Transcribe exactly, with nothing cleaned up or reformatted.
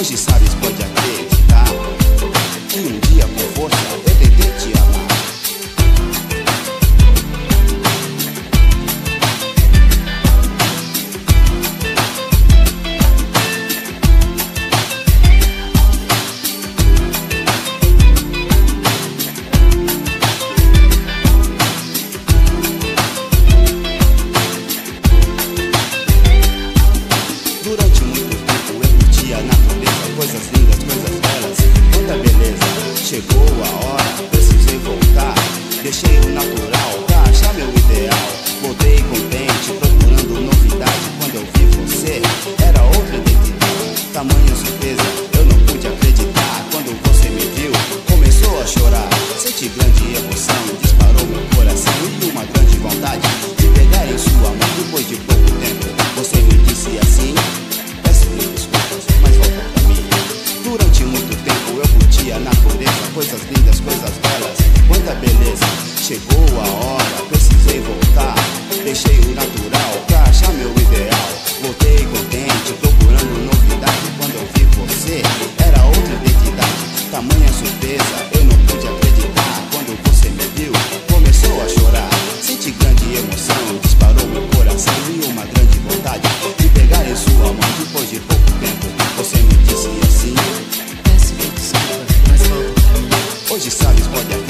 Hoje sabes, pode acreditar que um dia com força eu tentei te amar. Durante muito tempo eu curti a natureza, coisas lindas, coisas belas, quanta beleza. Chegou a hora, precisei voltar. Deixei o natural pra achar meu ideal. Voltei contente, procurando novidade. Quando eu vi você, era outra identidade. Tamanha surpresa, eu não pude acreditar. Quando você me viu, começou a chorar. Senti grande emoção, disparou meu coração. E uma grande vontade de pegar em sua mão. Depois de pouco tempo, você me disse assim: mas volta pra mim. Durante muito tempo eu curti a natureza, coisas lindas, coisas belas, quanta beleza. Chegou a hora, precisei voltar. Deixei o natural pra achar meu ideal. Voltei contente, procurando novidade. Quando eu vi você, era outra identidade. Tamanha surpresa, eu não pude acreditar. Quando você me viu, começou a chorar. Senti grande emoção, disparou meu coração. E uma grande vontade de pegar em sua mão. Depois de pouco tempo, você me disse assim: peço desculpa, mas volta pra mim. Hoje sabes, pode